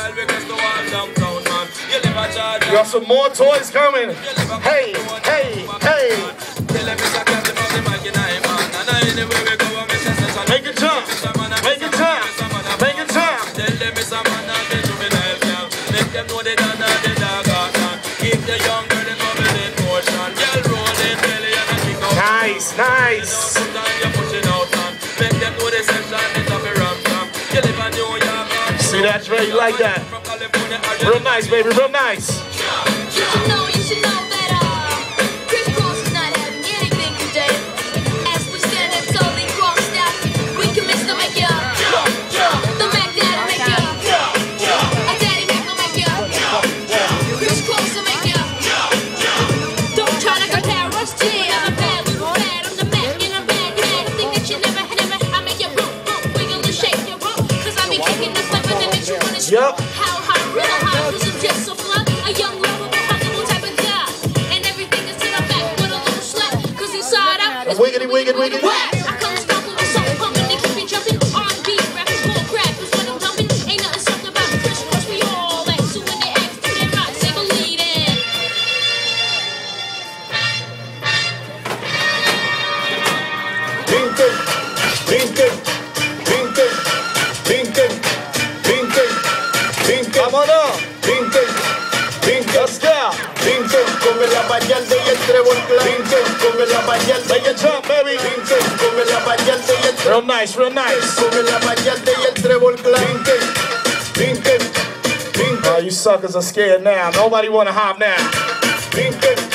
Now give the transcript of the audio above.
We got some more toys coming. Hey, hey, hey. Make it jump. Make it jump. Make it jump. Nice, nice. See that, Trey? You like that? Real nice, baby. Real nice. You should know that Chris Cross is not having anything today. As we stand up totally crossed out, we commence to make ya. The Mac Daddy make ya. A Daddy Mac will make ya. Chris Cross will make ya. Don't try to compare us to I'm a bad little bad. I'm the Mac and I'm bad. Think that you never had ever. I make you boom, boom, wiggle and shake your boom. Cause I be kicking the flavor that makes you wanna shoot. Yup. How high, real high, cause I'm just so fly. A young lovable, possible type of guy. And everything is to the back with a little slack. Cause inside out is Wiggity, wiggity, wiggity. whack. I come sparkling with soul pumping. They keep me jumping. R&B, rapping, bull crap is what I'm dumping. Ain't nothing soft about Chris Cross. We all like. So when they ask, do they rock? Say believe it. Brinquen, brinquen, brinquen, brinquen, brinquen, brinquen. Vámonos. Brinquen, brinquen. Let's go. Brinquen con el abayalde y el trébol claro. Brinquen con el abayalde. Make it jump, baby. Brinquen con el abayalde y el trébol. Real nice, real nice. Con el abayalde y el trébol claro. Brinquen, brinquen, brinquen. Oh, you suckers are scared now. Nobody wanna hop now. Brinquen.